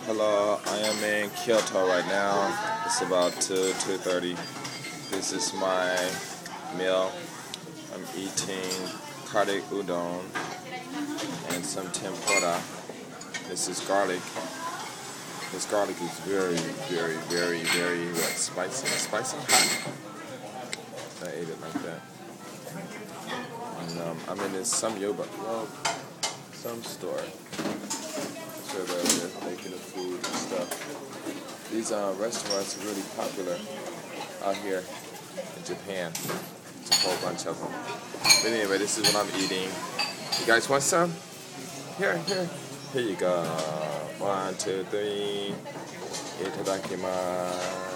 Hello, I am in Kyoto right now. It's about 2:30. This is my meal. I'm eating kare udon and some tempura. This is garlic. This garlic is very spicy. Spicy? Hot? I ate it like that. And I'm in this some store. So they're making the food and stuff. These restaurants are really popular out here in Japan. It's a whole bunch of them. But anyway, this is what I'm eating. You guys want some? Here you go. 1, 2, 3. Itadakimasu.